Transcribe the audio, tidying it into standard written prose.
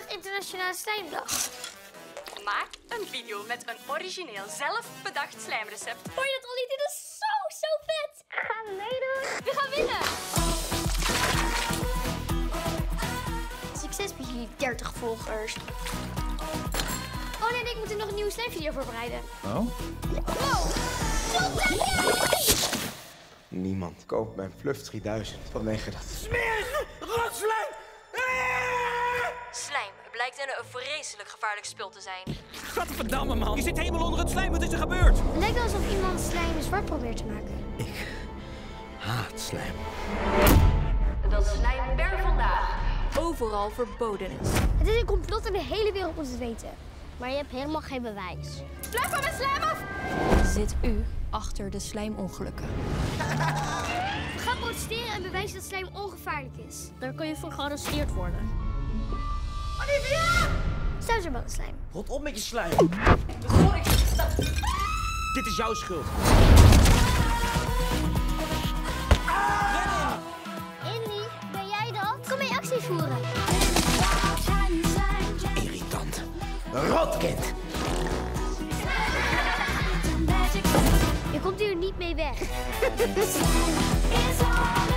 Internationale Slijmdag. Maak een video met een origineel zelfbedacht slijmrecept. Hoor je dat, Olly? Dit is zo vet. Gaan we meedoen? We gaan winnen. Succes met jullie 30 volgers. Olly en ik moeten nog een nieuwe slijmvideo voorbereiden. Oh? Wow. Niemand koopt mijn Fluff 3000 vanwege dat Smerig! Rotslijm! Slijm blijkt een vreselijk gevaarlijk spul te zijn. Gadverdamme, man. Je zit helemaal onder het slijm. Wat is er gebeurd? Het lijkt alsof iemand slijm zwart probeert te maken. Ik haat slijm. Dat slijm per vandaag overal verboden is. Het is een complot en de hele wereld moet het weten. Maar je hebt helemaal geen bewijs. Blijf van mijn slijm af! Zit u achter de slijmongelukken? We gaan protesteren en bewijzen dat slijm ongevaarlijk is. Daar kun je voor gearresteerd worden. Olivia! Stuiterballenslijm. Rot op met je slijm. Dit is jouw schuld. Indy, ben jij dat? Kom mee actie voeren. Irritant. Rotkind. Je komt hier niet mee weg.